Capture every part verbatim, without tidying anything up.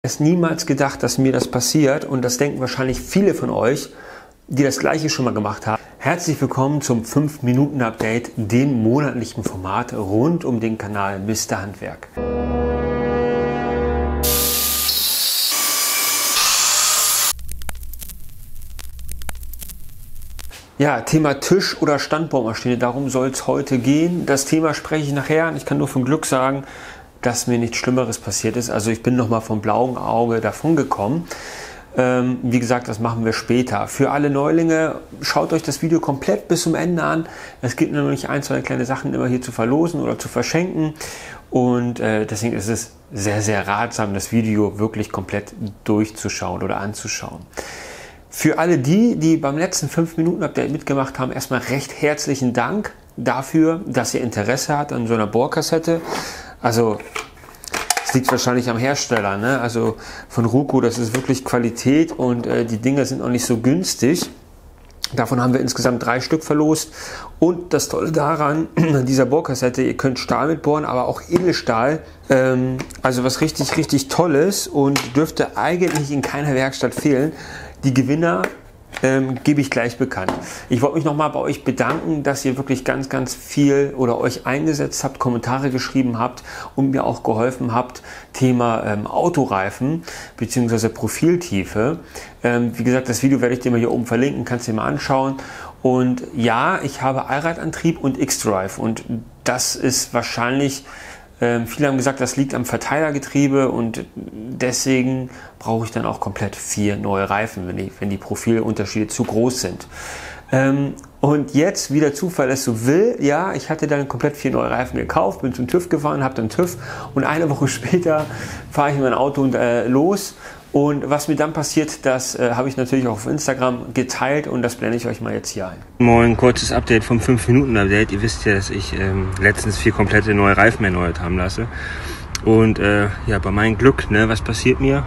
Ich hätte niemals gedacht, dass mir das passiert, und das denken wahrscheinlich viele von euch, die das gleiche schon mal gemacht haben. Herzlich willkommen zum fünf Minuten Update, dem monatlichen Format rund um den Kanal Mister Handwerk. Ja, Thema Tisch- oder Standbohrmaschine, darum soll es heute gehen. Das Thema spreche ich nachher und ich kann nur von Glück sagen, dass mir nichts Schlimmeres passiert ist. Also ich bin noch mal vom blauen Auge davon gekommen. Ähm, wie gesagt, das machen wir später. Für alle Neulinge, schaut euch das Video komplett bis zum Ende an. Es gibt nämlich ein, zwei kleine Sachen immer hier zu verlosen oder zu verschenken. Und äh, deswegen ist es sehr, sehr ratsam, das Video wirklich komplett durchzuschauen oder anzuschauen. Für alle die, die beim letzten fünf Minuten Update mitgemacht haben, erstmal recht herzlichen Dank dafür, dass ihr Interesse habt an so einer Bohrkassette. Also es liegt wahrscheinlich am Hersteller, ne? Also von Ruco, das ist wirklich Qualität und äh, die Dinger sind auch nicht so günstig. Davon haben wir insgesamt drei Stück verlost. Und das Tolle daran, an dieser Bohrkassette, ihr könnt Stahl mitbohren, aber auch Edelstahl. Ähm, also was richtig, richtig Tolles und dürfte eigentlich in keiner Werkstatt fehlen. Die Gewinner ähm, gebe ich gleich bekannt. Ich wollte mich nochmal bei euch bedanken, dass ihr wirklich ganz, ganz viel oder euch eingesetzt habt, Kommentare geschrieben habt und mir auch geholfen habt, Thema ähm, Autoreifen bzw. Profiltiefe. Ähm, wie gesagt, das Video werde ich dir mal hier oben verlinken, kannst du dir mal anschauen. Und ja, ich habe Allradantrieb und X-Drive und das ist wahrscheinlich... Ähm, viele haben gesagt, das liegt am Verteilergetriebe und deswegen brauche ich dann auch komplett vier neue Reifen, wenn die, wenn die Profilunterschiede zu groß sind. Ähm, und jetzt, wie der Zufall es so will, ja, ich hatte dann komplett vier neue Reifen gekauft, bin zum TÜV gefahren, habe dann TÜV und eine Woche später fahre ich in mein Auto und, äh, los. Und was mir dann passiert, das äh, habe ich natürlich auch auf Instagram geteilt und das blende ich euch mal jetzt hier ein. Moin, kurzes Update vom fünf Minuten Update. Ihr wisst ja, dass ich ähm, letztens vier komplette neue Reifen erneuert haben lasse. Und äh, ja, bei meinem Glück, ne, was passiert mir?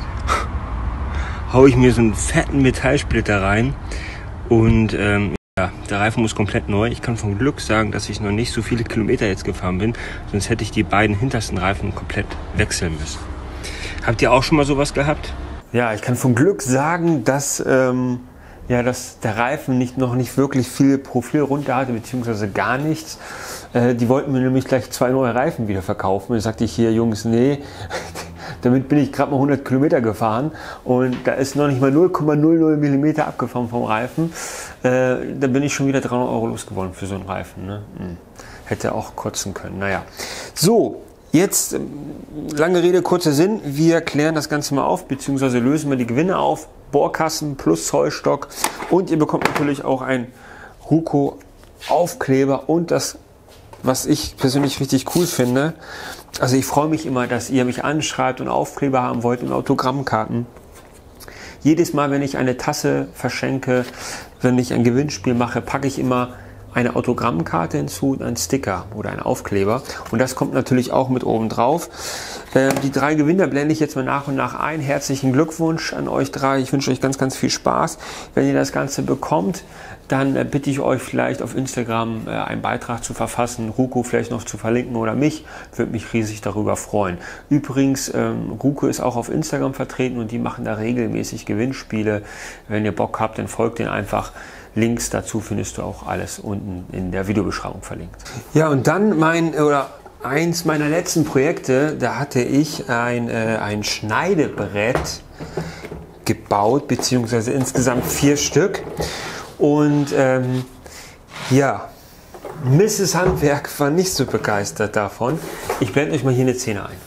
Hau ich mir so einen fetten Metallsplitter rein und ähm, ja, der Reifen muss komplett neu. Ich kann vom Glück sagen, dass ich noch nicht so viele Kilometer jetzt gefahren bin, sonst hätte ich die beiden hintersten Reifen komplett wechseln müssen. Habt ihr auch schon mal sowas gehabt? Ja, ich kann von Glück sagen, dass, ähm, ja, dass der Reifen nicht, noch nicht wirklich viel Profil runter hatte, beziehungsweise gar nichts. Äh, die wollten mir nämlich gleich zwei neue Reifen wieder verkaufen. Und da sagte ich hier, Jungs, nee, damit bin ich gerade mal hundert Kilometer gefahren und da ist noch nicht mal null Komma null null Millimeter abgefahren vom Reifen. Äh, da bin ich schon wieder dreihundert Euro losgeworden für so einen Reifen. Ne? Hm. Hätte auch kotzen können. Naja, so. Jetzt, lange Rede, kurzer Sinn, wir klären das Ganze mal auf, beziehungsweise lösen wir die Gewinne auf, Bohrkasten plus Zollstock und ihr bekommt natürlich auch ein Ruco Aufkleber und das, was ich persönlich richtig cool finde, also ich freue mich immer, dass ihr mich anschreibt und Aufkleber haben wollt und Autogrammkarten. Jedes Mal, wenn ich eine Tasse verschenke, wenn ich ein Gewinnspiel mache, packe ich immer eine Autogrammkarte hinzu und einen Sticker oder einen Aufkleber. Und das kommt natürlich auch mit oben drauf. Äh, die drei Gewinner blende ich jetzt mal nach und nach ein. Herzlichen Glückwunsch an euch drei. Ich wünsche euch ganz, ganz viel Spaß. Wenn ihr das Ganze bekommt, dann äh, bitte ich euch vielleicht auf Instagram äh, einen Beitrag zu verfassen, Ruco vielleicht noch zu verlinken oder mich. Würde mich riesig darüber freuen. Übrigens, ähm, Ruco ist auch auf Instagram vertreten und die machen da regelmäßig Gewinnspiele. Wenn ihr Bock habt, dann folgt denen einfach. Links dazu findest du auch alles unten in der Videobeschreibung verlinkt. Ja, und dann mein oder eins meiner letzten Projekte, da hatte ich ein, äh, ein Schneidebrett gebaut, beziehungsweise insgesamt vier Stück. Und ähm, ja, Misses Handwerk war nicht so begeistert davon. Ich blende euch mal hier eine Szene ein.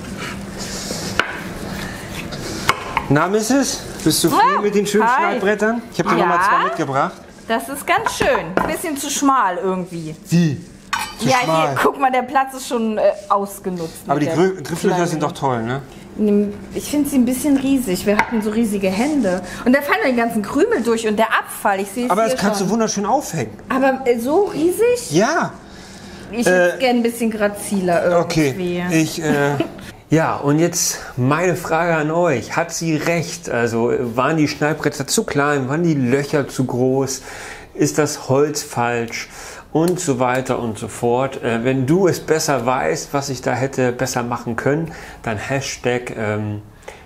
Na, Misses? Bist du zufrieden mit den schönen Schneidbrettern? Ich habe dir ja nochmal zwei mitgebracht. Das ist ganz schön. Ein bisschen zu schmal irgendwie. Wie? Zu ja, schmal. Hier, guck mal, der Platz ist schon äh, ausgenutzt. Aber die Grifflöcher sind doch toll, ne? Ich finde sie ein bisschen riesig. Wir hatten so riesige Hände. Und da fallen den ganzen Krümel durch und der Abfall. Ich sehe es. Aber das kannst schon. du wunderschön aufhängen. Aber äh, so riesig? Ja. Ich hätte äh, gerne ein bisschen graziler irgendwie. Okay, ich... Äh, ja, und jetzt meine Frage an euch. Hat sie recht? Also waren die Schneidbretter zu klein? Waren die Löcher zu groß? Ist das Holz falsch? Und so weiter und so fort. Äh, wenn du es besser weißt, was ich da hätte besser machen können, dann Hashtag ähm,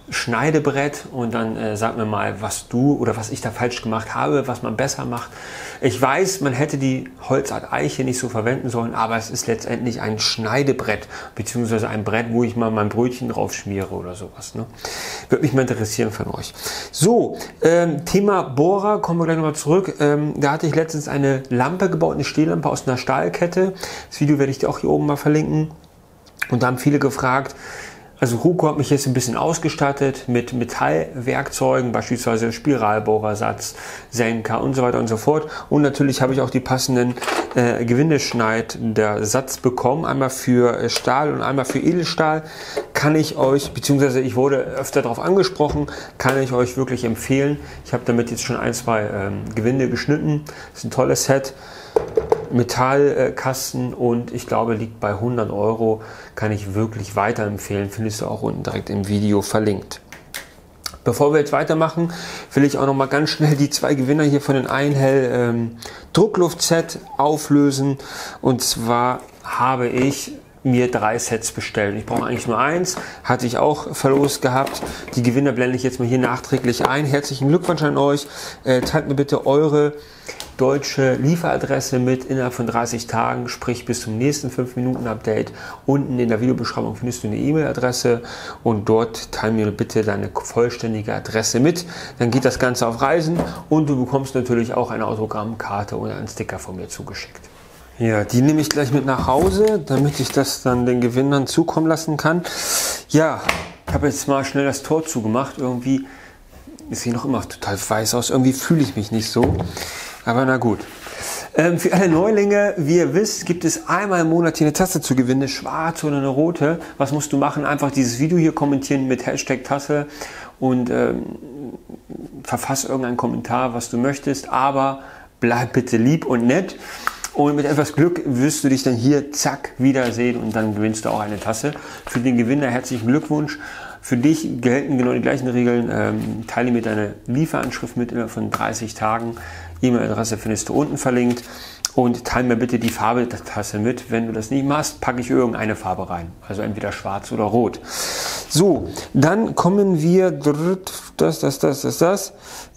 Schneidebrett und dann äh, sag mir mal, was du oder was ich da falsch gemacht habe, was man besser macht. Ich weiß, man hätte die Holzart Eiche nicht so verwenden sollen, aber es ist letztendlich ein Schneidebrett, beziehungsweise ein Brett, wo ich mal mein Brötchen drauf schmiere oder sowas. Ne? Würde mich mal interessieren von euch. So, ähm, Thema Bohrer, kommen wir gleich nochmal zurück. Ähm, da hatte ich letztens eine Lampe gebaut, eine Stehlampe aus einer Stahlkette. Das Video werde ich dir auch hier oben mal verlinken. Und da haben viele gefragt, also Ruco hat mich jetzt ein bisschen ausgestattet mit Metallwerkzeugen, beispielsweise Spiralbohrersatz, Senker und so weiter und so fort. Und natürlich habe ich auch die passenden äh, Gewindeschneidersatz bekommen, einmal für Stahl und einmal für Edelstahl. Kann ich euch, beziehungsweise ich wurde öfter darauf angesprochen, kann ich euch wirklich empfehlen. Ich habe damit jetzt schon ein, zwei ähm, Gewinde geschnitten. Das ist ein tolles Set. Metallkasten und ich glaube liegt bei hundert Euro, kann ich wirklich weiterempfehlen, findest du auch unten direkt im Video verlinkt. Bevor wir jetzt weitermachen, will ich auch noch mal ganz schnell die zwei Gewinner hier von den Einhell ähm, Druckluft-Set auflösen, und zwar habe ich mir drei Sets bestellt. Ich brauche eigentlich nur eins, hatte ich auch verlost gehabt. Die Gewinner blende ich jetzt mal hier nachträglich ein. Herzlichen Glückwunsch an euch. Äh, teilt mir bitte eure deutsche Lieferadresse mit innerhalb von dreißig Tagen, sprich bis zum nächsten fünf Minuten Update. Unten in der Videobeschreibung findest du eine E-Mail-Adresse und dort teil mir bitte deine vollständige Adresse mit. Dann geht das Ganze auf Reisen und du bekommst natürlich auch eine Autogrammkarte oder einen Sticker von mir zugeschickt. Ja, die nehme ich gleich mit nach Hause, damit ich das dann den Gewinnern zukommen lassen kann. Ja, ich habe jetzt mal schnell das Tor zugemacht. Irgendwie, ich sehe noch immer total weiß aus. Irgendwie fühle ich mich nicht so. Aber na gut. Ähm, für alle Neulinge, wie ihr wisst, gibt es einmal im Monat hier eine Tasse zu gewinnen, eine schwarze oder eine rote. Was musst du machen? Einfach dieses Video hier kommentieren mit Hashtag Tasse und ähm, verfass irgendeinen Kommentar, was du möchtest. Aber bleib bitte lieb und nett. Und mit etwas Glück wirst du dich dann hier, zack, wiedersehen und dann gewinnst du auch eine Tasse. Für den Gewinner herzlichen Glückwunsch. Für dich gelten genau die gleichen Regeln. Ähm, teile mir deine Lieferanschrift mit innerhalb von dreißig Tagen. E-Mail-Adresse findest du unten verlinkt. Und teile mir bitte die Farbe der Tasse mit. Wenn du das nicht machst, packe ich irgendeine Farbe rein. Also entweder schwarz oder rot. So, dann kommen wir, das, das, das, das, das.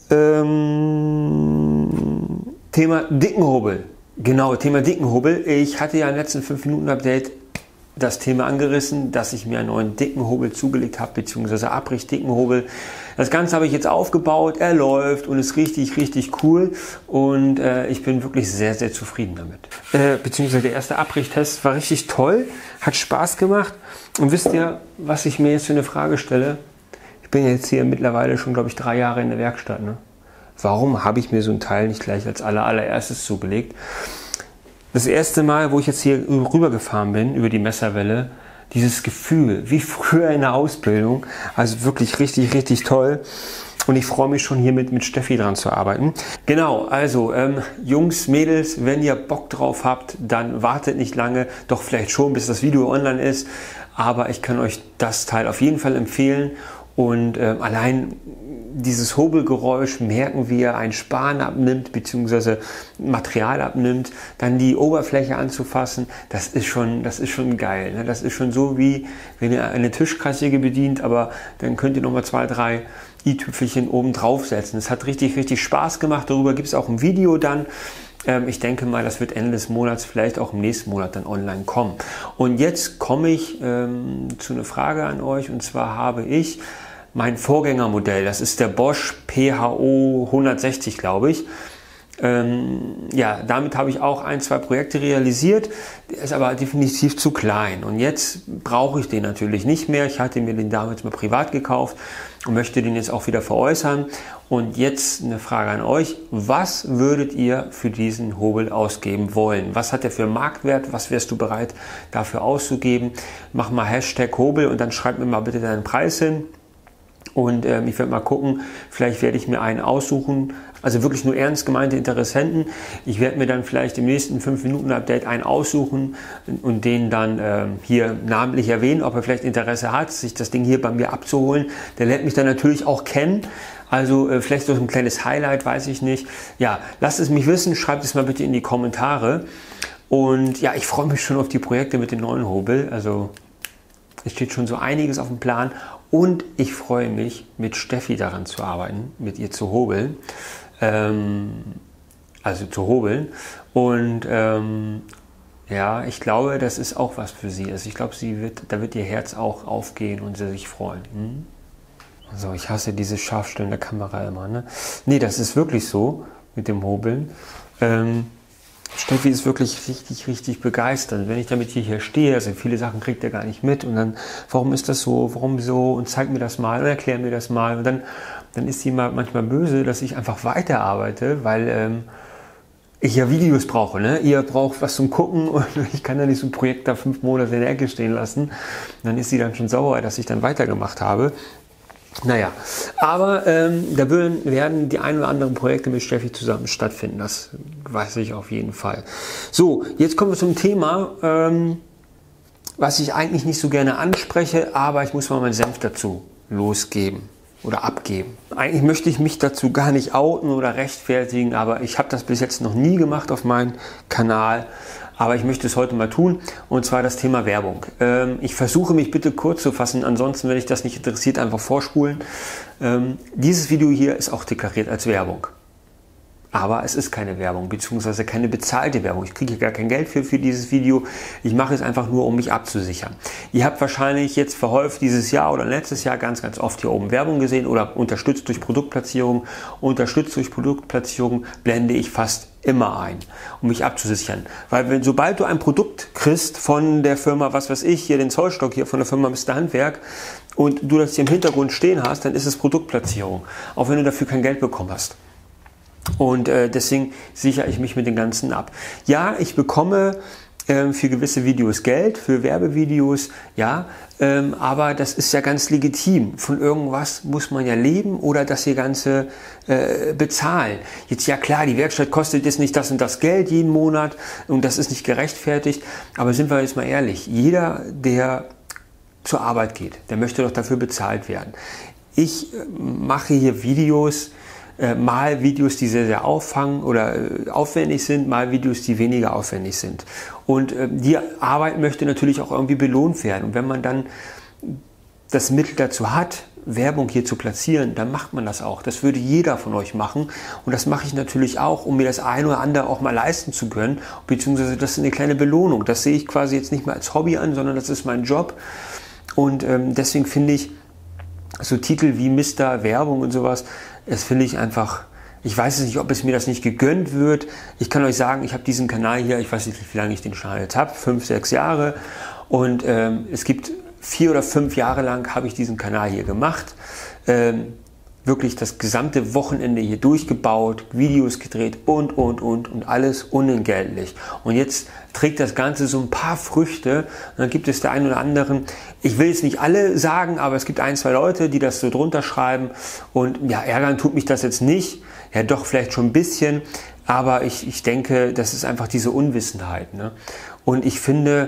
Ähm, Thema Dickenhobel. Genau, Thema Dickenhobel. Ich hatte ja im letzten fünf Minuten Update das Thema angerissen, dass ich mir einen neuen Dickenhobel zugelegt habe, beziehungsweise Abricht-Dickenhobel. Das Ganze habe ich jetzt aufgebaut, er läuft und ist richtig, richtig cool und äh, ich bin wirklich sehr, sehr zufrieden damit. Äh, beziehungsweise der erste Abrichttest war richtig toll, hat Spaß gemacht und wisst ihr, was ich mir jetzt für eine Frage stelle? Ich bin jetzt hier mittlerweile schon, glaube ich, drei Jahre in der Werkstatt, ne? Warum habe ich mir so ein Teil nicht gleich als aller, allererstes zugelegt? Das erste Mal, wo ich jetzt hier rübergefahren bin, über die Messerwelle, dieses Gefühl, wie früher in der Ausbildung, also wirklich richtig, richtig toll. Und ich freue mich schon hier mit, mit Steffi dran zu arbeiten. Genau, also ähm, Jungs, Mädels, wenn ihr Bock drauf habt, dann wartet nicht lange, doch vielleicht schon, bis das Video online ist. Aber ich kann euch das Teil auf jeden Fall empfehlen. Und ähm, allein dieses Hobelgeräusch merken, wie er ein Span abnimmt bzw. Material abnimmt, dann die Oberfläche anzufassen, das ist schon, das ist schon geil. Ne? Das ist schon so, wie wenn ihr eine Tischkreissäge bedient, aber dann könnt ihr nochmal zwei, drei i-Tüpfelchen oben draufsetzen. Es hat richtig, richtig Spaß gemacht. Darüber gibt es auch ein Video dann. Ähm, ich denke mal, das wird Ende des Monats, vielleicht auch im nächsten Monat dann online kommen. Und jetzt komme ich ähm, zu einer Frage an euch, und zwar habe ich mein Vorgängermodell, das ist der Bosch P H O hundertsechzig, glaube ich. Ähm, ja, damit habe ich auch ein, zwei Projekte realisiert, der ist aber definitiv zu klein. Und jetzt brauche ich den natürlich nicht mehr. Ich hatte mir den damals mal privat gekauft und möchte den jetzt auch wieder veräußern. Und jetzt eine Frage an euch. Was würdet ihr für diesen Hobel ausgeben wollen? Was hat der für Marktwert? Was wärst du bereit dafür auszugeben? Mach mal Hashtag Hobel und dann schreib mir mal bitte deinen Preis hin. Und ähm, ich werde mal gucken, vielleicht werde ich mir einen aussuchen, also wirklich nur ernst gemeinte Interessenten. Ich werde mir dann vielleicht im nächsten fünf Minuten Update einen aussuchen und den dann ähm, hier namentlich erwähnen, ob er vielleicht Interesse hat, sich das Ding hier bei mir abzuholen. Der lernt mich dann natürlich auch kennen. Also äh, vielleicht so ein kleines Highlight, weiß ich nicht. Ja, lasst es mich wissen, schreibt es mal bitte in die Kommentare. Und ja, ich freue mich schon auf die Projekte mit dem neuen Hobel. Also es steht schon so einiges auf dem Plan. Und ich freue mich, mit Steffi daran zu arbeiten, mit ihr zu hobeln. Ähm, also zu hobeln. Und ähm, ja, ich glaube, das ist auch was für sie. Also ich glaube, sie wird, da wird ihr Herz auch aufgehen und sie sich freuen. Hm? Also ich hasse diese scharfstellende Kamera immer. Ne? Nee, das ist wirklich so mit dem Hobeln. Ähm, Steffi ist wirklich richtig, richtig begeistert. Wenn ich damit hier, hier stehe, also viele Sachen kriegt er gar nicht mit. Und dann, warum ist das so, warum so? Und zeig mir das mal und erklär mir das mal. Und dann, dann ist sie mal manchmal böse, dass ich einfach weiterarbeite, weil ähm, ich ja Videos brauche. Ne? Ihr braucht was zum Gucken und ich kann ja nicht so ein Projekt da fünf Monate in der Ecke stehen lassen. Und dann ist sie dann schon sauer, dass ich dann weitergemacht habe. Naja, aber ähm, da würden, werden die ein oder anderen Projekte mit Steffi zusammen stattfinden, das weiß ich auf jeden Fall. So, jetzt kommen wir zum Thema, ähm, was ich eigentlich nicht so gerne anspreche, aber ich muss mal meinen Senf dazu losgeben oder abgeben. Eigentlich möchte ich mich dazu gar nicht outen oder rechtfertigen, aber ich habe das bis jetzt noch nie gemacht auf meinem Kanal. Aber ich möchte es heute mal tun, und zwar das Thema Werbung. Ähm, ich versuche mich bitte kurz zu fassen, ansonsten, wenn dich das nicht interessiert, einfach vorspulen. Ähm, dieses Video hier ist auch deklariert als Werbung. Aber es ist keine Werbung, beziehungsweise keine bezahlte Werbung. Ich kriege gar kein Geld für, für dieses Video. Ich mache es einfach nur, um mich abzusichern. Ihr habt wahrscheinlich jetzt verhäuft dieses Jahr oder letztes Jahr ganz, ganz oft hier oben Werbung gesehen oder unterstützt durch Produktplatzierung. Unterstützt durch Produktplatzierung blende ich fast immer ein, um mich abzusichern. Weil wenn, sobald du ein Produkt kriegst von der Firma, was weiß ich, hier den Zollstock hier von der Firma Mister Handwerk und du das hier im Hintergrund stehen hast, dann ist es Produktplatzierung. Auch wenn du dafür kein Geld bekommen hast. Und äh, deswegen sichere ich mich mit den Ganzen ab. Ja, ich bekomme ähm, für gewisse Videos Geld, für Werbevideos, ja, ähm, aber das ist ja ganz legitim. Von irgendwas muss man ja leben oder das hier Ganze äh, bezahlen. Jetzt ja klar, die Werkstatt kostet jetzt nicht das und das Geld jeden Monat und das ist nicht gerechtfertigt, aber sind wir jetzt mal ehrlich, jeder, der zur Arbeit geht, der möchte doch dafür bezahlt werden. Ich äh, mache hier Videos, mal Videos, die sehr, sehr auffangen oder aufwendig sind, mal Videos, die weniger aufwendig sind. Und die Arbeit möchte natürlich auch irgendwie belohnt werden. Und wenn man dann das Mittel dazu hat, Werbung hier zu platzieren, dann macht man das auch. Das würde jeder von euch machen. Und das mache ich natürlich auch, um mir das eine oder andere auch mal leisten zu können. Beziehungsweise das ist eine kleine Belohnung. Das sehe ich quasi jetzt nicht mehr als Hobby an, sondern das ist mein Job. Und ähm, deswegen finde ich so Titel wie Mister Werbung und sowas, das finde ich einfach, ich weiß nicht, ob es mir das nicht gegönnt wird. Ich kann euch sagen, ich habe diesen Kanal hier, ich weiß nicht, wie lange ich den schon jetzt habe, fünf, sechs Jahre. Und ähm, es gibt vier oder fünf Jahre lang habe ich diesen Kanal hier gemacht. Ähm, wirklich das gesamte Wochenende hier durchgebaut, Videos gedreht und, und, und, und alles unentgeltlich. Und jetzt trägt das Ganze so ein paar Früchte. Und dann gibt es der einen oder anderen, ich will jetzt nicht alle sagen, aber es gibt ein, zwei Leute, die das so drunter schreiben. Und ja, ärgern tut mich das jetzt nicht. Ja, doch, vielleicht schon ein bisschen. Aber ich, ich denke, das ist einfach diese Unwissenheit. Ne? Und ich finde,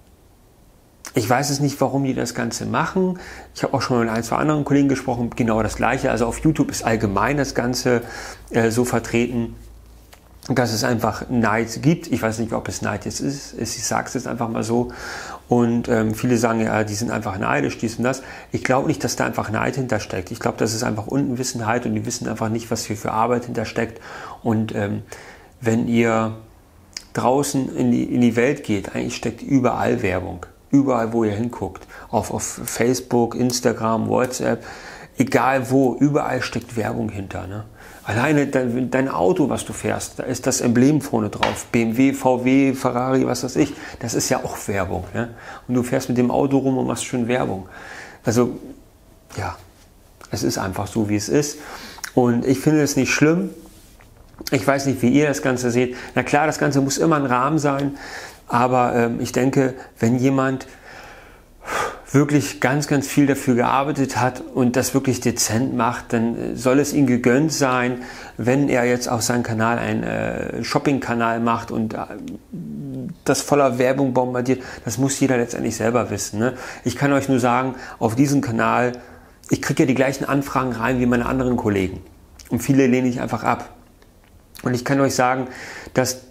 ich weiß es nicht, warum die das Ganze machen. Ich habe auch schon mit ein, zwei anderen Kollegen gesprochen, genau das Gleiche. Also auf YouTube ist allgemein das Ganze äh, so vertreten, dass es einfach Neid gibt. Ich weiß nicht, ob es Neid jetzt ist. Ich sage es jetzt einfach mal so. Und ähm, viele sagen ja, die sind einfach neidisch, dies und das. Ich glaube nicht, dass da einfach Neid hintersteckt. Ich glaube, das ist einfach Unwissenheit und die wissen einfach nicht, was hier für Arbeit hintersteckt. Und ähm, wenn ihr draußen in die, in die Welt geht, eigentlich steckt überall Werbung. Überall, wo ihr hinguckt, auf, auf Facebook, Instagram, WhatsApp, egal wo, überall steckt Werbung hinter. Ne? Alleine dein, dein Auto, was du fährst, da ist das Emblem vorne drauf, B M W, V W, Ferrari, was weiß ich, das ist ja auch Werbung. Ne? Und du fährst mit dem Auto rum und machst schön Werbung. Also, ja, es ist einfach so, wie es ist. Und ich finde es nicht schlimm. Ich weiß nicht, wie ihr das Ganze seht. Na klar, das Ganze muss immer ein Rahmen sein. Aber ähm, ich denke, wenn jemand wirklich ganz, ganz viel dafür gearbeitet hat und das wirklich dezent macht, dann soll es ihm gegönnt sein, wenn er jetzt auf seinem Kanal einen äh, Shopping-Kanal macht und äh, das voller Werbung bombardiert. Das muss jeder letztendlich selber wissen. Ne? Ich kann euch nur sagen, auf diesem Kanal, ich kriege ja die gleichen Anfragen rein wie meine anderen Kollegen. Und viele lehne ich einfach ab. Und ich kann euch sagen, dass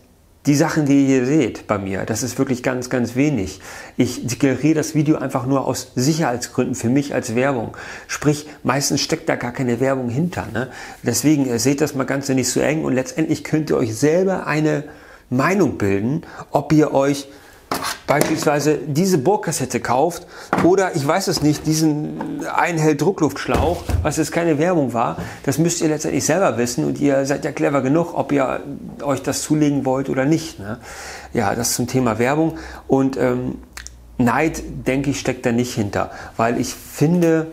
die Sachen, die ihr hier seht bei mir, das ist wirklich ganz, ganz wenig. Ich deklariere das Video einfach nur aus Sicherheitsgründen für mich als Werbung. Sprich, meistens steckt da gar keine Werbung hinter. Ne? Deswegen äh, seht das mal ganz nicht so eng und letztendlich könnt ihr euch selber eine Meinung bilden, ob ihr euch beispielsweise diese Bohrkassette kauft oder, ich weiß es nicht, diesen Einhell Druckluftschlauch, was jetzt keine Werbung war. Das müsst ihr letztendlich selber wissen und ihr seid ja clever genug, ob ihr euch das zulegen wollt oder nicht. Ne? Ja, das zum Thema Werbung. Und ähm, Neid, denke ich, steckt da nicht hinter, weil ich finde,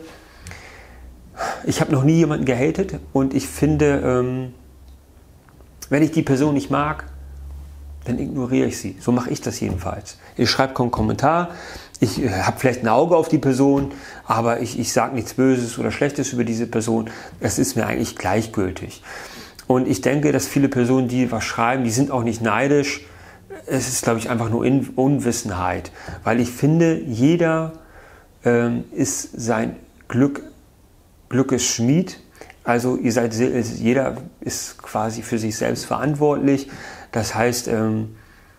ich habe noch nie jemanden gehatet und ich finde, ähm, wenn ich die Person nicht mag, dann ignoriere ich sie. So mache ich das jedenfalls. Ich schreibe keinen Kommentar, ich äh, habe vielleicht ein Auge auf die Person, aber ich, ich sage nichts Böses oder Schlechtes über diese Person. Das ist mir eigentlich gleichgültig. Und ich denke, dass viele Personen, die was schreiben, die sind auch nicht neidisch. Es ist, glaube ich, einfach nur In- Unwissenheit. Weil ich finde, jeder ähm, ist sein Glück, Glückes Schmied. Also ihr seid, jeder ist quasi für sich selbst verantwortlich. Das heißt, ähm,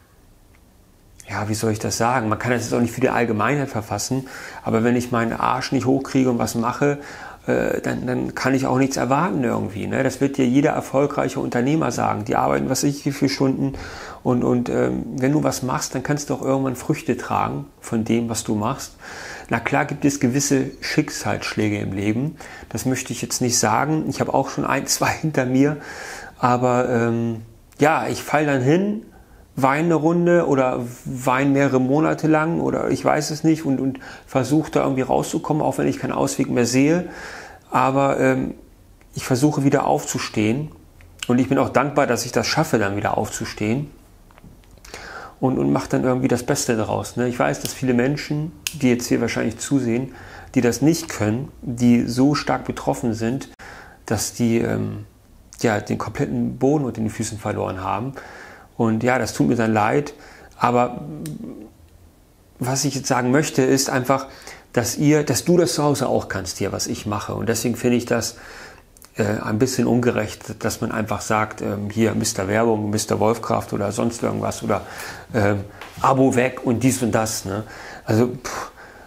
ja, wie soll ich das sagen? Man kann das jetzt auch nicht für die Allgemeinheit verfassen, aber wenn ich meinen Arsch nicht hochkriege und was mache, äh, dann, dann kann ich auch nichts erwarten irgendwie. Ne? Das wird dir jeder erfolgreiche Unternehmer sagen. Die arbeiten, was weiß ich, wie viele Stunden und, und ähm, wenn du was machst, dann kannst du auch irgendwann Früchte tragen von dem, was du machst. Na klar gibt es gewisse Schicksalsschläge im Leben, das möchte ich jetzt nicht sagen. Ich habe auch schon ein, zwei hinter mir, aber ähm, ja, ich falle dann hin, weine eine Runde oder weine mehrere Monate lang oder ich weiß es nicht und, und versuche da irgendwie rauszukommen, auch wenn ich keinen Ausweg mehr sehe. Aber ähm, ich versuche wieder aufzustehen und ich bin auch dankbar, dass ich das schaffe, dann wieder aufzustehen und, und mache dann irgendwie das Beste daraus. Ne? Ich weiß, dass viele Menschen, die jetzt hier wahrscheinlich zusehen, die das nicht können, die so stark betroffen sind, dass die ähm, ja, den kompletten Boden unter den Füßen verloren haben. Und ja, das tut mir dann leid. Aber was ich jetzt sagen möchte, ist einfach, dass ihr, dass du das zu Hause auch kannst hier, was ich mache. Und deswegen finde ich das äh, ein bisschen ungerecht, dass man einfach sagt, ähm, hier Mister Werbung, Mister Wolfkraft oder sonst irgendwas oder ähm, Abo weg und dies und das. Ne? Also pff,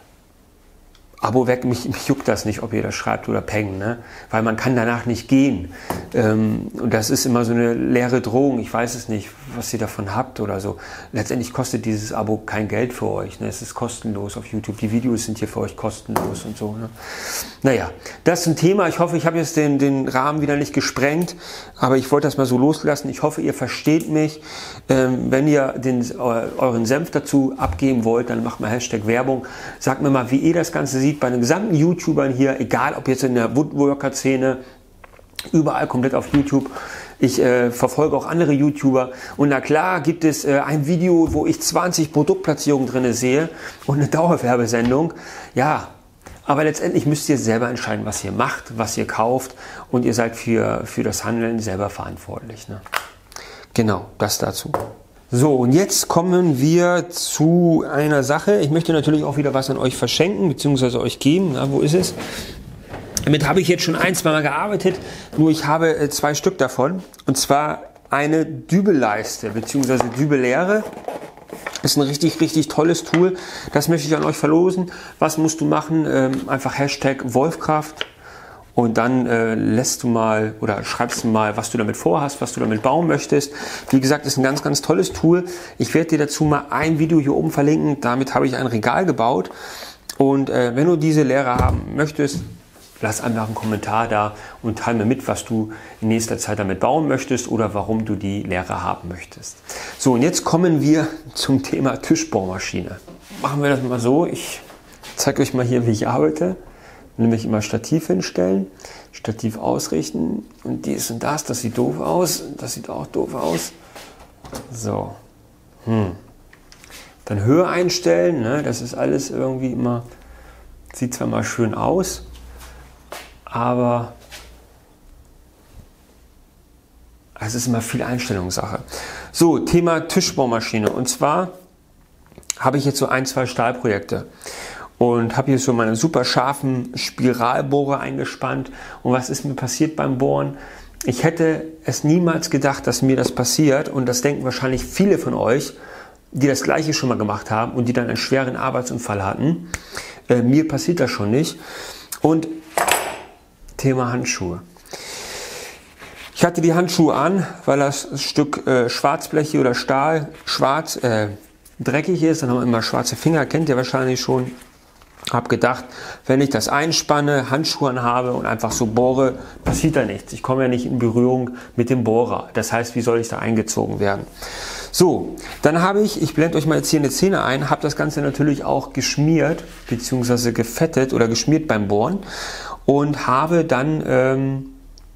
Abo weg, mich, mich juckt das nicht, ob ihr das schreibt oder peng, ne? Weil man kann danach nicht gehen. Ähm, und das ist immer so eine leere Drohung. Ich weiß es nicht, was ihr davon habt oder so. Letztendlich kostet dieses Abo kein Geld für euch. Ne? Es ist kostenlos auf YouTube. Die Videos sind hier für euch kostenlos und so. Ne? Naja, das zum Thema. Ich hoffe, ich habe jetzt den, den Rahmen wieder nicht gesprengt, aber ich wollte das mal so loslassen. Ich hoffe, ihr versteht mich. Ähm, wenn ihr den, euren Senf dazu abgeben wollt, dann macht mal Hashtag Werbung. Sagt mir mal, wie ihr das Ganze seht bei den gesamten YouTubern hier, egal ob jetzt in der Woodworker-Szene, überall komplett auf YouTube. Ich äh, verfolge auch andere YouTuber und na klar gibt es äh, ein Video, wo ich zwanzig Produktplatzierungen drin sehe und eine Dauerwerbesendung. Ja, aber letztendlich müsst ihr selber entscheiden, was ihr macht, was ihr kauft und ihr seid für, für das Handeln selber verantwortlich. Ne? Genau, das dazu. So, und jetzt kommen wir zu einer Sache. Ich möchte natürlich auch wieder was an euch verschenken, beziehungsweise euch geben. Na, wo ist es? Damit habe ich jetzt schon ein, zwei Mal gearbeitet, nur ich habe äh, zwei Stück davon. Und zwar eine Dübelleiste, beziehungsweise Dübellehre. Ist ein richtig, richtig tolles Tool. Das möchte ich an euch verlosen. Was musst du machen? Ähm, einfach Hashtag Wolfkraft. Und dann äh, lässt du mal oder schreibst du mal, was du damit vorhast, was du damit bauen möchtest. Wie gesagt, ist ein ganz, ganz tolles Tool. Ich werde dir dazu mal ein Video hier oben verlinken. Damit habe ich ein Regal gebaut. Und äh, wenn du diese Lehre haben möchtest, lass einfach einen Kommentar da und teile mir mit, was du in nächster Zeit damit bauen möchtest oder warum du die Lehre haben möchtest. So, und jetzt kommen wir zum Thema Tischbohrmaschine. Machen wir das mal so. Ich zeige euch mal hier, wie ich arbeite. Nämlich immer Stativ hinstellen, Stativ ausrichten und dies und das, das sieht doof aus, das sieht auch doof aus. So. Hm. Dann Höhe einstellen, ne? Das ist alles irgendwie immer, sieht zwar mal schön aus, aber es ist immer viel Einstellungssache. So, Thema Tischbohrmaschine. Und zwar habe ich jetzt so ein, zwei Stahlprojekte. Und habe hier so meine super scharfen Spiralbohrer eingespannt. Und was ist mir passiert beim Bohren? ich hätte es niemals gedacht, dass mir das passiert, und das denken wahrscheinlich viele von euch, die das Gleiche schon mal gemacht haben und die dann einen schweren Arbeitsunfall hatten. Äh, mir passiert das schon nicht. Und Thema Handschuhe. Ich hatte die Handschuhe an, weil das Stück äh, Schwarzblech oder Stahl schwarz äh, dreckig ist. Dann haben wir immer schwarze Finger, kennt ihr wahrscheinlich schon. Hab gedacht, wenn ich das einspanne, Handschuhe anhabe und einfach so bohre, passiert da nichts. Ich komme ja nicht in Berührung mit dem Bohrer. Das heißt, wie soll ich da eingezogen werden? So, dann habe ich, ich blende euch mal jetzt hier eine Szene ein, habe das Ganze natürlich auch geschmiert, beziehungsweise gefettet oder geschmiert beim Bohren und habe dann ähm,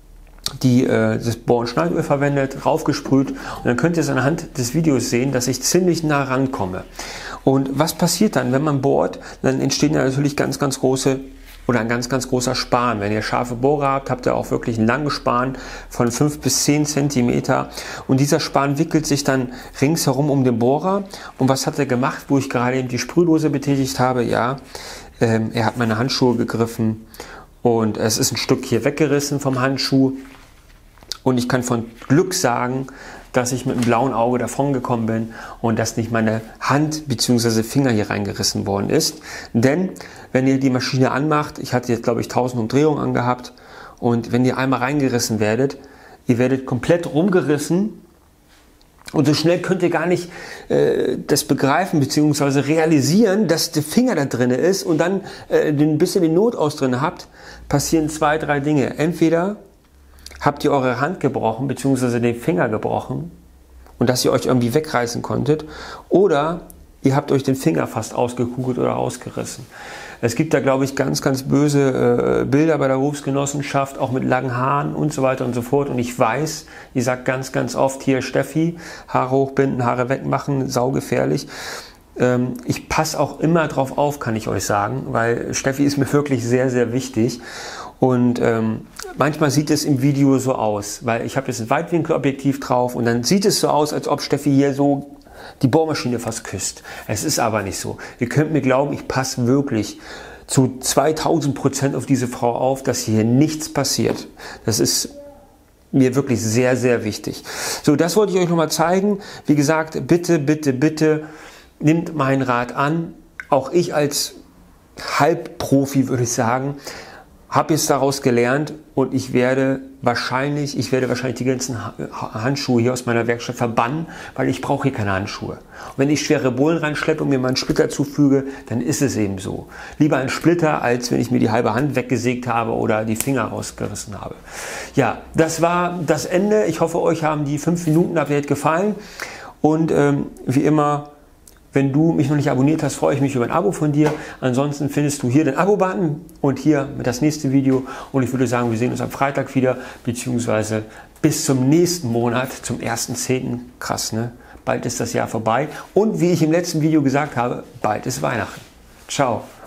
die, äh, das Bohr- und Schneidöl verwendet, raufgesprüht, und dann könnt ihr es anhand des Videos sehen, dass ich ziemlich nah rankomme. Und was passiert dann, wenn man bohrt? Dann entstehen ja natürlich ganz, ganz große oder ein ganz, ganz großer Span. Wenn ihr scharfe Bohrer habt, habt ihr auch wirklich einen langen Span von fünf bis zehn Zentimeter. Und dieser Span wickelt sich dann ringsherum um den Bohrer. Und was hat er gemacht, wo ich gerade eben die Sprühdose betätigt habe? Ja, ähm, er hat meine Handschuhe gegriffen und es ist ein Stück hier weggerissen vom Handschuh. Und ich kann von Glück sagen, dass ich mit einem blauen Auge davon gekommen bin und dass nicht meine Hand bzw. Finger hier reingerissen worden ist. Denn wenn ihr die Maschine anmacht, ich hatte jetzt glaube ich tausend Umdrehungen angehabt, und wenn ihr einmal reingerissen werdet, ihr werdet komplett rumgerissen, und so schnell könnt ihr gar nicht äh, das begreifen bzw. realisieren, dass der Finger da drin ist, und dann äh, ein bisschen den Notaus drin habt, passieren zwei, drei Dinge. Entweder habt ihr eure Hand gebrochen bzw. den Finger gebrochen und dass ihr euch irgendwie wegreißen konntet, oder ihr habt euch den Finger fast ausgekugelt oder ausgerissen. Es gibt da, glaube ich, ganz, ganz böse äh, Bilder bei der Berufsgenossenschaft, auch mit langen Haaren und so weiter und so fort. Und ich weiß, ihr sagt ganz, ganz oft hier, Steffi, Haare hochbinden, Haare wegmachen, saugefährlich. Ähm, ich passe auch immer drauf auf, kann ich euch sagen, weil Steffi ist mir wirklich sehr, sehr wichtig. Und ähm, manchmal sieht es im Video so aus, weil ich habe jetzt ein Weitwinkelobjektiv drauf, und dann sieht es so aus, als ob Steffi hier so die Bohrmaschine fast küsst. Es ist aber nicht so. Ihr könnt mir glauben, ich passe wirklich zu zweitausend Prozent auf diese Frau auf, dass hier nichts passiert. Das ist mir wirklich sehr, sehr wichtig. So, das wollte ich euch nochmal zeigen. Wie gesagt, bitte, bitte, bitte nehmt meinen Rat an. Auch ich als Halbprofi, würde ich sagen, habe jetzt daraus gelernt, und ich werde wahrscheinlich, ich werde wahrscheinlich die ganzen Handschuhe hier aus meiner Werkstatt verbannen, weil ich brauche hier keine Handschuhe. Und wenn ich schwere Bohlen reinschleppe und mir mal einen Splitter zufüge, dann ist es eben so. Lieber ein Splitter, als wenn ich mir die halbe Hand weggesägt habe oder die Finger rausgerissen habe. Ja, das war das Ende. Ich hoffe, euch haben die fünf Minuten Update gefallen, und ähm, wie immer, wenn du mich noch nicht abonniert hast, freue ich mich über ein Abo von dir. Ansonsten findest du hier den Abo-Button und hier das nächste Video. Und ich würde sagen, wir sehen uns am Freitag wieder, beziehungsweise bis zum nächsten Monat, zum ersten zehnten Krass, ne? Bald ist das Jahr vorbei. Und wie ich im letzten Video gesagt habe, bald ist Weihnachten. Ciao.